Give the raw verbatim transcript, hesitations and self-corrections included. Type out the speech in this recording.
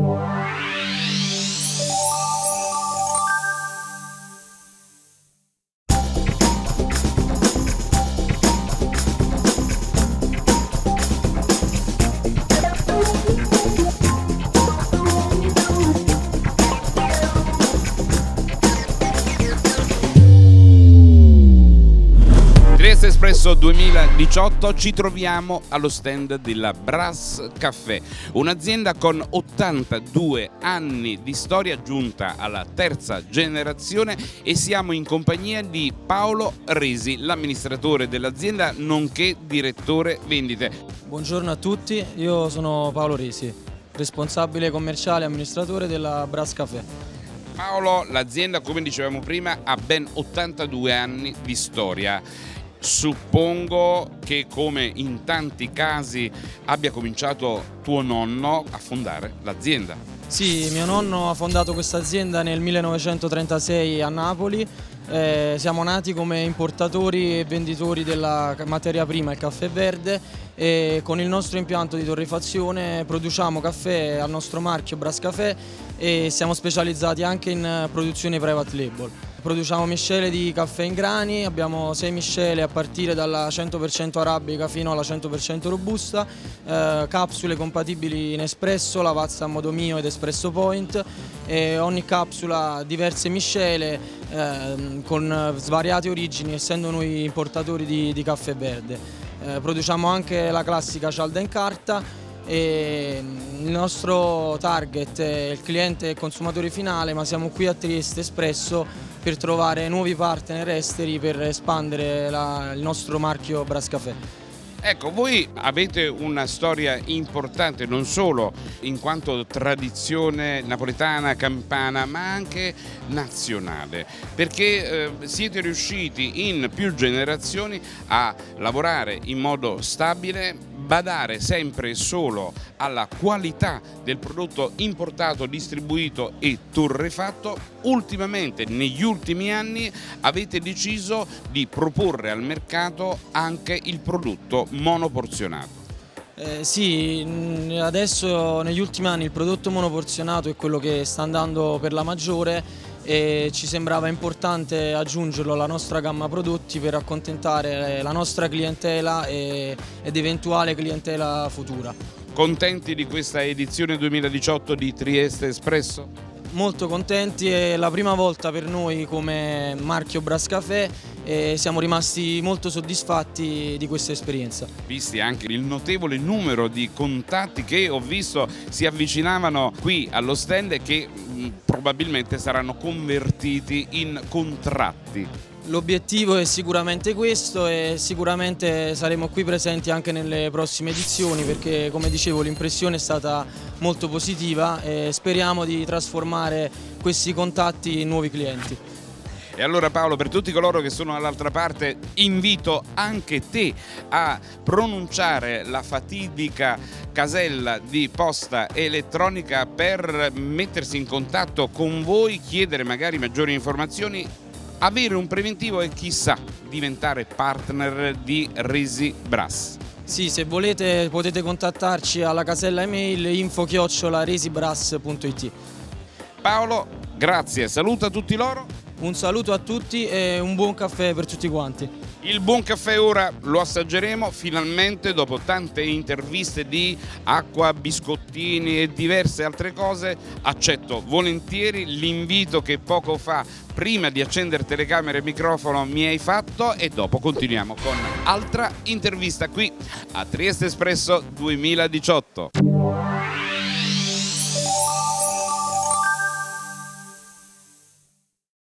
Trieste Espresso duemiladiciotto, ci troviamo allo stand della Brass Café, un'azienda con ottantadue anni di storia giunta alla terza generazione, e siamo in compagnia di Paolo Resi, l'amministratore dell'azienda nonché direttore vendite. Buongiorno a tutti, io sono Paolo Resi, responsabile commerciale e amministratore della Brass Café. Paolo, l'azienda, come dicevamo prima, ha ben ottantadue anni di storia. Suppongo che, come in tanti casi, abbia cominciato tuo nonno a fondare l'azienda. Sì, mio nonno ha fondato questa azienda nel millenovecentotrentasei a Napoli. Eh, siamo nati come importatori e venditori della materia prima, il caffè verde, e con il nostro impianto di torrefazione produciamo caffè al nostro marchio Brass Café e siamo specializzati anche in produzione private label. Produciamo miscele di caffè in grani, abbiamo sei miscele a partire dalla cento per cento arabica fino alla cento per cento robusta, eh, capsule compatibili in espresso, lavazza a modo mio ed espresso point, e ogni capsula diverse miscele eh, con svariate origini, essendo noi importatori di, di caffè verde. Eh, produciamo anche la classica cialda in carta. E il nostro target è il cliente e consumatore finale, ma siamo qui a Trieste Espresso per trovare nuovi partner esteri per espandere la, il nostro marchio Brass Café. Ecco, voi avete una storia importante non solo in quanto tradizione napoletana, campana, ma anche nazionale, perché eh, siete riusciti in più generazioni a lavorare in modo stabile, badare sempre e solo alla qualità del prodotto importato, distribuito e torrefatto. Ultimamente, negli ultimi anni, avete deciso di proporre al mercato anche il prodotto monoporzionato. Eh, sì, adesso negli ultimi anni il prodotto monoporzionato è quello che sta andando per la maggiore e ci sembrava importante aggiungerlo alla nostra gamma prodotti per accontentare la nostra clientela e, ed eventuale clientela futura. Contenti di questa edizione duemiladiciotto di Trieste Espresso? Molto contenti, è la prima volta per noi come marchio Brass Café e siamo rimasti molto soddisfatti di questa esperienza. Visti anche il notevole numero di contatti che ho visto si avvicinavano qui allo stand e che mh, probabilmente saranno convertiti in contratti. L'obiettivo è sicuramente questo e sicuramente saremo qui presenti anche nelle prossime edizioni, perché, come dicevo, l'impressione è stata molto positiva e speriamo di trasformare questi contatti in nuovi clienti. E allora, Paolo, per tutti coloro che sono dall'altra parte, invito anche te a pronunciare la fatidica casella di posta elettronica per mettersi in contatto con voi, chiedere magari maggiori informazioni, avere un preventivo e chissà diventare partner di Resi Brass. Sì, se volete potete contattarci alla casella email info chiocciola resibrass punto it. Paolo, grazie, saluta tutti loro. Un saluto a tutti e un buon caffè per tutti quanti. Il buon caffè ora lo assaggeremo finalmente dopo tante interviste di acqua, biscottini e diverse altre cose. Accetto volentieri l'invito che poco fa, prima di accendere telecamera e microfono, mi hai fatto, e dopo continuiamo con altra intervista qui a Trieste Espresso duemiladiciotto.